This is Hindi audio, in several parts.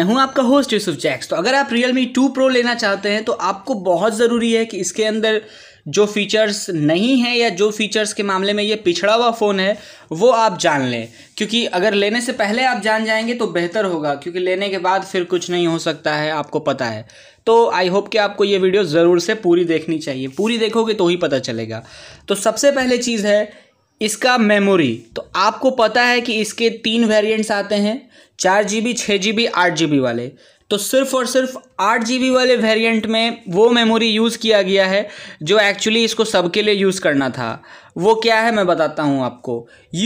हूं आपका होस्ट यूसुफ जैक्स। तो अगर आप Realme 2 Pro लेना चाहते हैं तो आपको बहुत ज़रूरी है कि इसके अंदर जो फीचर्स नहीं है या जो फीचर्स के मामले में ये पिछड़ा हुआ फ़ोन है वो आप जान लें, क्योंकि अगर लेने से पहले आप जान जाएंगे तो बेहतर होगा, क्योंकि लेने के बाद फिर कुछ नहीं हो सकता है, आपको पता है। तो आई होप कि आपको ये वीडियो ज़रूर से पूरी देखनी चाहिए, पूरी देखोगे तो ही पता चलेगा। तो सबसे पहले चीज़ है इसका मेमोरी। तो आपको पता है कि इसके 3 वेरिएंट्स आते हैं, 4 GB, 6 GB, 8 GB वाले। तो सिर्फ और सिर्फ 8 GB वाले वेरिएंट में वो मेमोरी यूज़ किया गया है जो एक्चुअली इसको सबके लिए यूज़ करना था। वो क्या है मैं बताता हूँ आपको।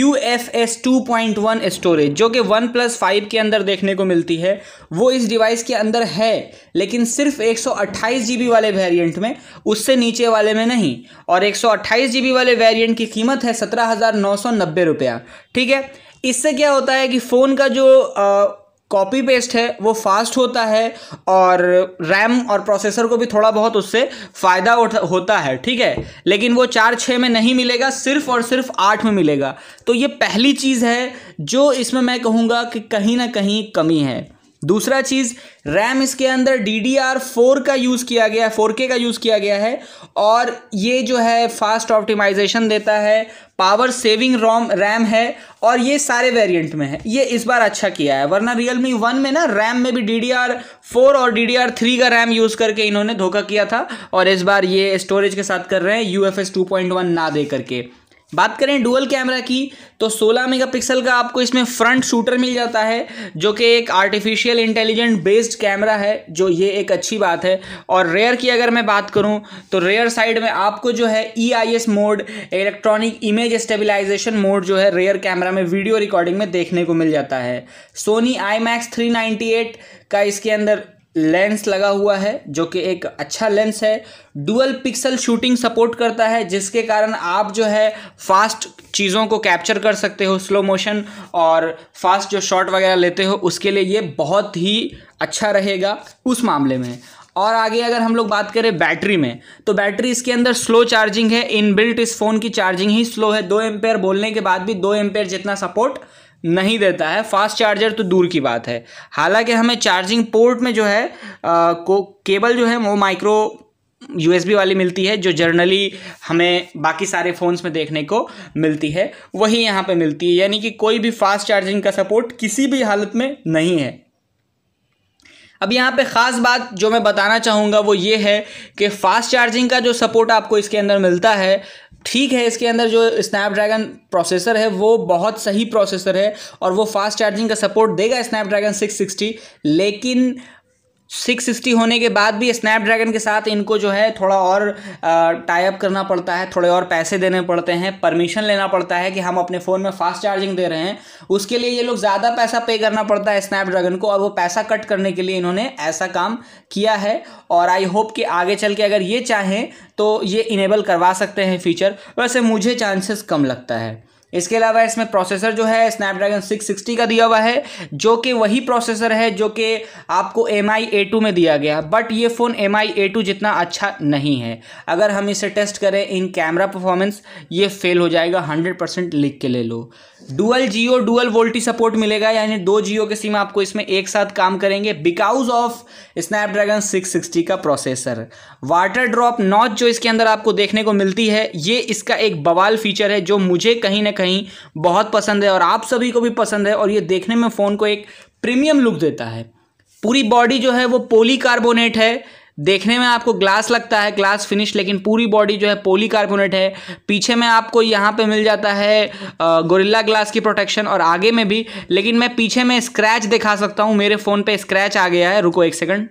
UFS 2.1 स्टोरेज जो कि OnePlus 5 के अंदर देखने को मिलती है वो इस डिवाइस के अंदर है, लेकिन सिर्फ 128 GB वाले वेरिएंट में, उससे नीचे वाले में नहीं। और 128 GB वाले वेरिएंट की कीमत है 17,990 रुपया। ठीक है, इससे क्या होता है कि फ़ोन का जो कॉपी पेस्ट है वो फास्ट होता है और रैम और प्रोसेसर को भी थोड़ा बहुत उससे फ़ायदा होता है। ठीक है, लेकिन वो 4-6 में नहीं मिलेगा, सिर्फ और सिर्फ 8 में मिलेगा। तो ये पहली चीज़ है जो इसमें मैं कहूँगा कि कहीं ना कहीं कमी है। दूसरा चीज़, रैम इसके अंदर DDR4 का यूज़ किया गया है, 4K का यूज़ किया गया है, और ये जो है फास्ट ऑप्टिमाइजेशन देता है, पावर सेविंग रैम है, और ये सारे वेरिएंट में है। ये इस बार अच्छा किया है, वरना Realme 1 में ना रैम में भी DDR4 और DDR3 का रैम यूज़ करके इन्होंने धोखा किया था, और इस बार ये स्टोरेज के साथ कर रहे हैं UFS 2.1 ना दे करके। बात करें डुअल कैमरा की तो 16 मेगापिक्सल का आपको इसमें फ्रंट शूटर मिल जाता है, जो कि एक आर्टिफिशियल इंटेलिजेंट बेस्ड कैमरा है, जो ये एक अच्छी बात है। और रेयर की अगर मैं बात करूं तो रेयर साइड में आपको जो है EIS mode, electronic image stabilization mode जो है रेयर कैमरा में वीडियो रिकॉर्डिंग में देखने को मिल जाता है। सोनी IMAX 398 का इसके अंदर लेंस लगा हुआ है जो कि एक अच्छा लेंस है। डुअल पिक्सल शूटिंग सपोर्ट करता है, जिसके कारण आप जो है फास्ट चीज़ों को कैप्चर कर सकते हो, स्लो मोशन और फास्ट जो शॉट वगैरह लेते हो उसके लिए ये बहुत ही अच्छा रहेगा उस मामले में। और आगे अगर हम लोग बात करें बैटरी में, तो बैटरी इसके अंदर स्लो चार्जिंग है। इनबिल्ट इस फ़ोन की चार्जिंग ही स्लो है, 2 एम्पेयर बोलने के बाद भी 2 एम्पेयर जितना सपोर्ट नहीं देता है। फास्ट चार्जर तो दूर की बात है। हालांकि हमें चार्जिंग पोर्ट में जो है केबल जो है वो माइक्रो USB वाली मिलती है, जो जर्नली हमें बाकी सारे फ़ोन्स में देखने को मिलती है, वही यहाँ पे मिलती है। यानी कि कोई भी फास्ट चार्जिंग का सपोर्ट किसी भी हालत में नहीं है। अब यहाँ पे ख़ास बात जो मैं बताना चाहूँगा वो ये है कि फ़ास्ट चार्जिंग का जो सपोर्ट आपको इसके अंदर मिलता है, ठीक है, इसके अंदर जो स्नैपड्रैगन प्रोसेसर है वो बहुत सही प्रोसेसर है और वो फास्ट चार्जिंग का सपोर्ट देगा स्नैपड्रैगन 660, लेकिन 660 होने के बाद भी स्नैपड्रैगन के साथ इनको जो है थोड़ा और टाई अप करना पड़ता है, थोड़े और पैसे देने पड़ते हैं, परमिशन लेना पड़ता है कि हम अपने फ़ोन में फास्ट चार्जिंग दे रहे हैं। उसके लिए ये लोग ज़्यादा पैसा पे करना पड़ता है स्नैपड्रैगन को, और वो पैसा कट करने के लिए इन्होंने ऐसा काम किया है। और आई होप कि आगे चल के अगर ये चाहें तो ये इनेबल करवा सकते हैं फीचर, वैसे मुझे चांसेस कम लगता है। इसके अलावा इसमें प्रोसेसर जो है स्नैपड्रैगन 660 का दिया हुआ है, जो कि वही प्रोसेसर है जो कि आपको MI A2 में दिया गया, बट ये फ़ोन MI A2 जितना अच्छा नहीं है। अगर हम इसे टेस्ट करें इन कैमरा परफॉर्मेंस, ये फेल हो जाएगा, 100% लिख के ले लो। Dual Jio dual VoLTE support मिलेगा, यानी 2 जियो के सिम आपको इसमें एक साथ काम करेंगे बिकॉज ऑफ स्नैपड्रैगन 660 का प्रोसेसर। वाटर ड्रॉप नॉच जो इसके अंदर आपको देखने को मिलती है, ये इसका एक बवाल फीचर है जो मुझे कहीं ना कहीं बहुत पसंद है और आप सभी को भी पसंद है, और ये देखने में फ़ोन को एक प्रीमियम लुक देता है। पूरी बॉडी जो है वो पॉलीकार्बोनेट है, देखने में आपको ग्लास लगता है, ग्लास फिनिश, लेकिन पूरी बॉडी जो है पॉलीकार्बोनेट है। पीछे में आपको यहाँ पे मिल जाता है गोरिल्ला ग्लास की प्रोटेक्शन, और आगे में भी, लेकिन मैं पीछे में स्क्रैच दिखा सकता हूँ। मेरे फ़ोन पे स्क्रैच आ गया है, रुको एक सेकंड।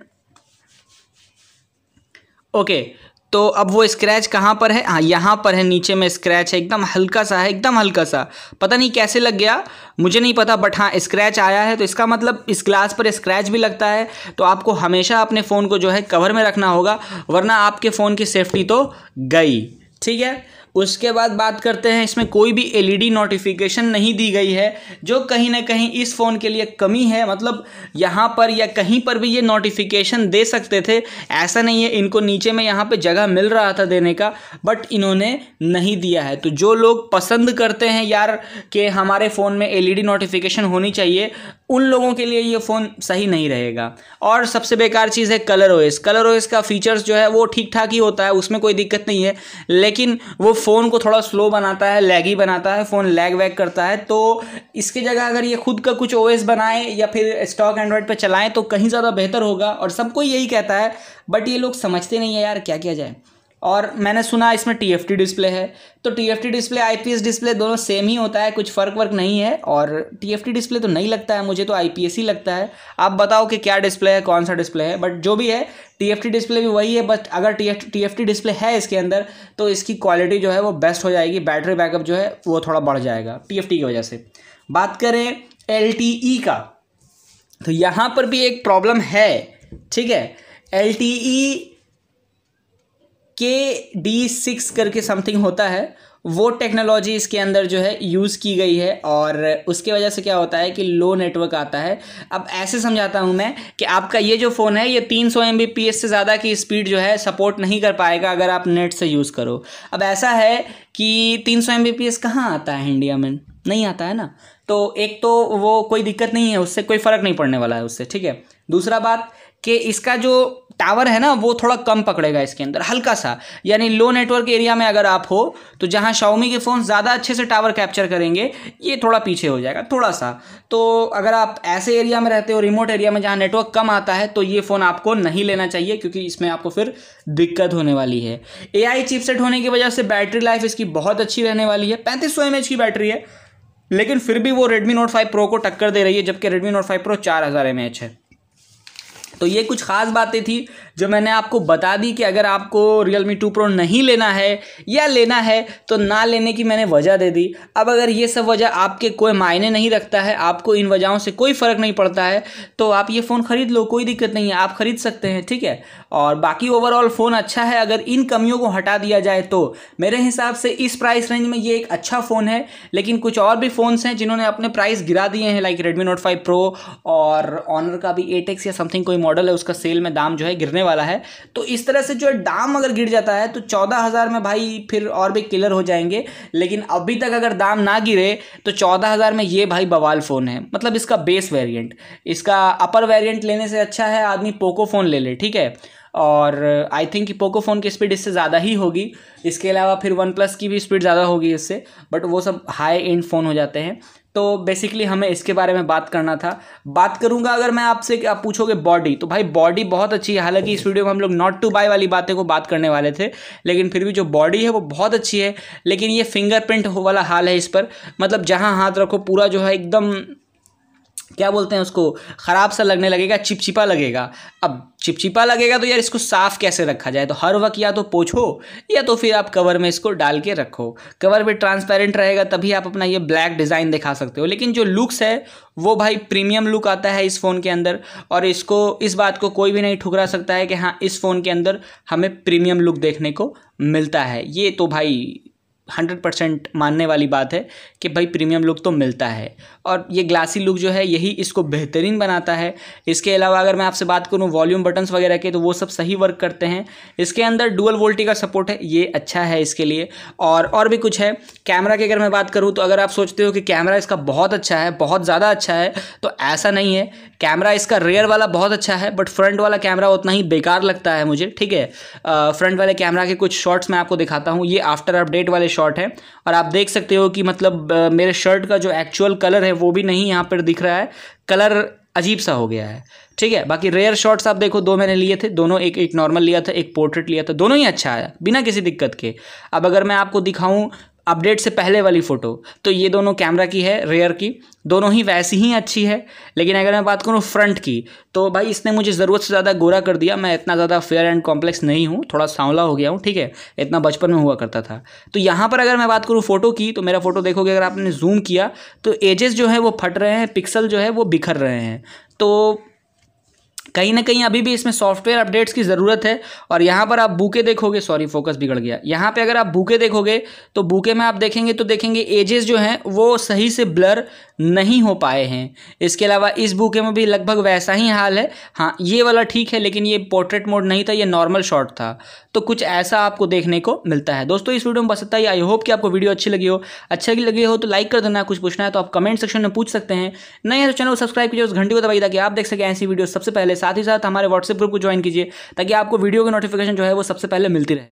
ओके, तो अब वो स्क्रैच कहाँ पर है? हाँ, यहाँ पर है, नीचे में स्क्रैच है, एकदम हल्का सा है, एकदम हल्का सा, पता नहीं कैसे लग गया, मुझे नहीं पता, बट हाँ स्क्रैच आया है। तो इसका मतलब इस ग्लास पर स्क्रैच भी लगता है, तो आपको हमेशा अपने फ़ोन को जो है कवर में रखना होगा, वरना आपके फ़ोन की सेफ्टी तो गई। ठीक है, उसके बाद बात करते हैं, इसमें कोई भी एलईडी नोटिफिकेशन नहीं दी गई है, जो कहीं ना कहीं इस फ़ोन के लिए कमी है। मतलब यहाँ पर या कहीं पर भी ये नोटिफिकेशन दे सकते थे, ऐसा नहीं है, इनको नीचे में यहाँ पे जगह मिल रहा था देने का, बट इन्होंने नहीं दिया है। तो जो लोग पसंद करते हैं यार कि हमारे फ़ोन में एलईडी नोटिफिकेशन होनी चाहिए, उन लोगों के लिए ये फ़ोन सही नहीं रहेगा। और सबसे बेकार चीज़ है कलर ओएस। कलर ओएस का फीचर्स जो है वो ठीक ठाक ही होता है, उसमें कोई दिक्कत नहीं है, लेकिन वो फ़ोन को थोड़ा स्लो बनाता है, लैगी बनाता है, फ़ोन लैग वैग करता है। तो इसकी जगह अगर ये खुद का कुछ ओएस बनाए या फिर स्टॉक एंड्रॉयड पे चलाएं तो कहीं ज़्यादा बेहतर होगा, और सबको यही कहता है, बट ये लोग समझते नहीं है यार, क्या किया जाए। और मैंने सुना इसमें TFT डिस्प्ले है, तो TFT डिस्प्ले IPS डिस्प्ले दोनों सेम ही होता है, कुछ फ़र्क वर्क नहीं है। और TFT डिस्प्ले तो नहीं लगता है मुझे, तो IPS ही लगता है। आप बताओ कि क्या डिस्प्ले है, कौन सा डिस्प्ले है, बट जो भी है TFT डिस्प्ले भी वही है। बट अगर TFT डिस्प्ले है इसके अंदर तो इसकी क्वालिटी जो है वो बेस्ट हो जाएगी, बैटरी बैकअप जो है वो थोड़ा बढ़ जाएगा TFT की वजह से। बात करें LTE का, तो यहाँ पर भी एक प्रॉब्लम है, ठीक है। LTE KD6 करके समथिंग होता है, वो टेक्नोलॉजी इसके अंदर जो है यूज़ की गई है, और उसके वजह से क्या होता है कि लो नेटवर्क आता है। अब ऐसे समझाता हूँ मैं कि आपका ये जो फ़ोन है ये 300 Mbps से ज़्यादा की स्पीड जो है सपोर्ट नहीं कर पाएगा अगर आप नेट से यूज़ करो। अब ऐसा है कि 300 Mbps कहाँ आता है इंडिया में, नहीं आता है ना। तो एक तो वो कोई दिक्कत नहीं है, उससे कोई फ़र्क नहीं पड़ने वाला है उससे, ठीक है। दूसरा बात कि इसका जो टावर है ना वो थोड़ा कम पकड़ेगा इसके अंदर, हल्का सा, यानी लो नेटवर्क एरिया में अगर आप हो तो जहां Xiaomi के फ़ोन ज़्यादा अच्छे से टावर कैप्चर करेंगे, ये थोड़ा पीछे हो जाएगा थोड़ा सा। तो अगर आप ऐसे एरिया में रहते हो, रिमोट एरिया में जहां नेटवर्क कम आता है, तो ये फ़ोन आपको नहीं लेना चाहिए, क्योंकि इसमें आपको फिर दिक्कत होने वाली है। AI चिपसेट होने की वजह से बैटरी लाइफ इसकी बहुत अच्छी रहने वाली है। 3500 mAh की बैटरी है, लेकिन फिर भी वो Redmi Note 5 Pro को टक्कर दे रही है, जबकि Redmi Note 5 Pro 4000 mAh है। तो ये कुछ खास बातें थी जो मैंने आपको बता दी कि अगर आपको Realme 2 Pro नहीं लेना है या लेना है तो ना लेने की मैंने वजह दे दी। अब अगर ये सब वजह आपके कोई मायने नहीं रखता है, आपको इन वजहों से कोई फ़र्क नहीं पड़ता है, तो आप ये फ़ोन ख़रीद लो, कोई दिक्कत नहीं है, आप ख़रीद सकते हैं, ठीक है। और बाकी ओवरऑल फ़ोन अच्छा है, अगर इन कमियों को हटा दिया जाए तो मेरे हिसाब से इस प्राइस रेंज में ये एक अच्छा फ़ोन है। लेकिन कुछ और भी फ़ोन्स हैं जिन्होंने अपने प्राइस गिरा दिए हैं, लाइक Redmi Note 5 Pro, और Honor का भी 8X या समथिंग कोई मॉडल है, उसका सेल में दाम जो है गिरने वाला है। तो इस तरह से जो है दाम अगर गिर जाता है तो 14,000 में भाई फिर और भी किलर हो जाएंगे। लेकिन अभी तक अगर दाम ना गिरे तो 14,000 में ये भाई बवाल फ़ोन है। मतलब इसका बेस वेरिएंट, इसका अपर वेरिएंट लेने से अच्छा है आदमी पोको फ़ोन ले ले, ठीक है। और आई थिंक कि पोको फ़ोन की स्पीड इससे ज़्यादा ही होगी। इसके अलावा फिर OnePlus की भी स्पीड ज़्यादा होगी इससे, बट वो सब हाई एंड फ़ोन हो जाते हैं। तो बेसिकली हमें इसके बारे में बात करना था। बात करूंगा अगर मैं आपसे, आप पूछोगे बॉडी, तो भाई बॉडी बहुत अच्छी है। हालांकि इस वीडियो में हम लोग नॉट टू बाय वाली बातें को बात करने वाले थे, लेकिन फिर भी जो बॉडी है वो बहुत अच्छी है। लेकिन ये फिंगरप्रिंट वाला हाल है इस पर, मतलब जहां हाथ रखो पूरा जो है एकदम, क्या बोलते हैं उसको, ख़राब सा लगने लगेगा, चिपचिपा लगेगा। अब चिपचिपा लगेगा तो यार इसको साफ़ कैसे रखा जाए, तो हर वक्त या तो पोंछो या तो फिर आप कवर में इसको डाल के रखो। कवर भी ट्रांसपेरेंट रहेगा तभी आप अपना ये ब्लैक डिज़ाइन दिखा सकते हो। लेकिन जो लुक्स है वो भाई प्रीमियम लुक आता है इस फ़ोन के अंदर, और इसको, इस बात को कोई भी नहीं ठुकरा सकता है कि हाँ इस फ़ोन के अंदर हमें प्रीमियम लुक देखने को मिलता है। ये तो भाई 100% मानने वाली बात है कि भाई प्रीमियम लुक तो मिलता है, और ये ग्लासी लुक जो है यही इसको बेहतरीन बनाता है। इसके अलावा अगर मैं आपसे बात करूँ वॉल्यूम बटन्स वगैरह के, तो वो सब सही वर्क करते हैं। इसके अंदर डुअल वोल्टी का सपोर्ट है, ये अच्छा है इसके लिए। और भी कुछ है। कैमरा की अगर मैं बात करूँ तो अगर आप सोचते हो कि कैमरा इसका बहुत अच्छा है, बहुत ज़्यादा अच्छा है, तो ऐसा नहीं है। कैमरा इसका रेयर वाला बहुत अच्छा है, बट फ्रंट वाला कैमरा उतना ही बेकार लगता है मुझे, ठीक है। फ्रंट वाले कैमरा के कुछ शॉट्स मैं आपको दिखाता हूँ। ये आफ्टर अपडेट वाले शॉट है, और आप देख सकते हो कि मतलब मेरे शर्ट का जो एक्चुअल कलर है वो भी नहीं यहाँ पर दिख रहा है, कलर अजीब सा हो गया है, ठीक है। बाकी रेयर शॉट्स आप देखो, दो मैंने लिए थे, दोनों एक नॉर्मल लिया था, एक पोर्ट्रेट लिया था, दोनों ही अच्छा है बिना किसी दिक्कत के। अब अगर मैं आपको दिखाऊं अपडेट से पहले वाली फ़ोटो, तो ये दोनों कैमरा की है, रेयर की, दोनों ही वैसी ही अच्छी है। लेकिन अगर मैं बात करूँ फ्रंट की, तो भाई इसने मुझे ज़रूरत से ज़्यादा गोरा कर दिया। मैं इतना ज़्यादा फेयर एंड कॉम्प्लेक्स नहीं हूँ, थोड़ा सांवला हो गया हूँ, ठीक है, इतना बचपन में हुआ करता था। तो यहाँ पर अगर मैं बात करूँ फ़ोटो की, तो मेरा फ़ोटो देखोगे अगर आपने जूम किया तो एजेस जो है वो फट रहे हैं, पिक्सल जो है वो बिखर रहे हैं। तो कहीं ना कहीं अभी भी इसमें सॉफ्टवेयर अपडेट्स की ज़रूरत है। और यहाँ पर आप बूके देखोगे, सॉरी फोकस बिगड़ गया, यहाँ पे अगर आप बूके देखोगे तो बूके में आप देखेंगे तो देखेंगे एजेस जो हैं वो सही से ब्लर नहीं हो पाए हैं। इसके अलावा इस बूके में भी लगभग वैसा ही हाल है। हाँ, ये वाला ठीक है, लेकिन ये पोर्ट्रेट मोड नहीं था, ये नॉर्मल शॉट था। तो कुछ ऐसा आपको देखने को मिलता है। दोस्तों इस वीडियो में बस इतना ही। आई होप कि आपको वीडियो अच्छी लगी हो। अच्छी लगी हो तो लाइक कर देना, कुछ पूछना है तो आप कमेंट सेक्शन में पूछ सकते हैं। नए हैं तो चैनल को सब्सक्राइब कीजिए, उस घंटी को दबाइए ताकि आप देख सकें ऐसी वीडियो सबसे पहले। साथ ही साथ हमारे व्हाट्सएप ग्रुप को ज्वाइन कीजिए ताकि आपको वीडियो की नोटिफिकेशन जो है वो सबसे पहले मिलती रहे।